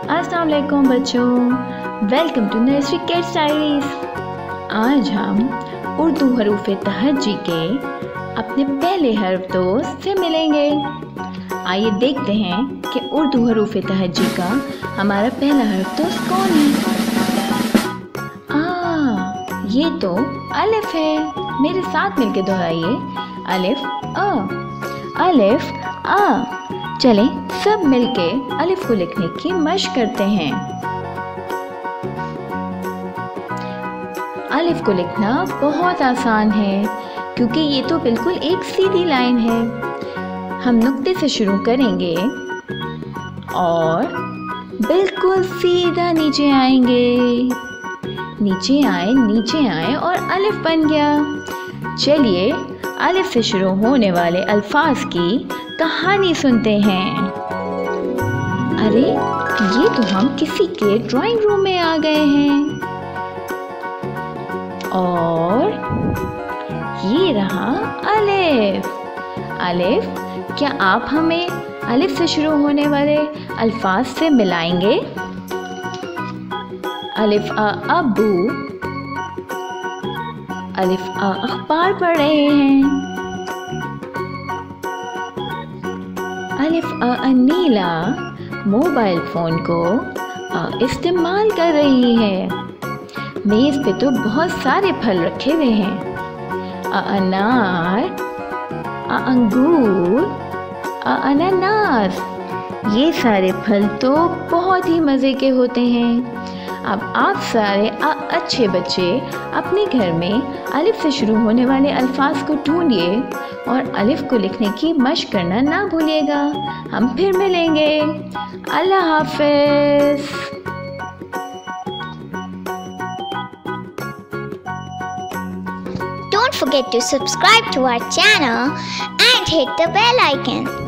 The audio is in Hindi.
अस्सलाम वालेकुम बच्चों, welcome to nursery kids diaries. आज हम उर्दू हरूफ तहज्जी के अपने पहले हर्फ दोस्त से मिलेंगे। आइए देखते हैं कि उर्दू हरूफ तहज्जी का हमारा पहला हर्फ दोस्त कौन है। ये तो अलिफ है। मेरे साथ मिलके दोहराइए, अलिफ अ, अलिफ आ। चलें सब मिलके अलिफ को लिखने की मशक करते हैं। अलिफ को लिखना बहुत आसान है क्योंकि ये तो बिल्कुल एक सीधी लाइन है। हम नुक्ते से शुरू करेंगे और बिल्कुल सीधा नीचे आएंगे। नीचे आए और अलिफ बन गया। चलिए अलिफ से शुरू होने वाले अल्फाज की कहानी सुनते हैं। अरे ये तो हम किसी के ड्राइंग रूम में आ गए हैं और ये रहा अलिफ। अलिफ, क्या आप हमें अलिफ से शुरू होने वाले अल्फाज से मिलाएंगे? अलिफ अ अब्बू, अलिफ अ अखबार पढ़ रहे हैं। अलिफ अ नीला मोबाइल फ़ोन को इस्तेमाल कर रही है। मेज़ पे तो बहुत सारे फल रखे हुए हैं। अनार, अंगूर, अनानास। ये सारे फल तो बहुत ही मज़े के होते हैं। अब आप सारे अच्छे बच्चे अपने घर में अलिफ से शुरू होने वाले अल्फाज को ढूंढिए और अलिफ को लिखने की मशक करना ना भूलिएगा। हम फिर मिलेंगे। अल्लाह हाफ़िज़। Don't forget to subscribe to our channel and hit the bell icon.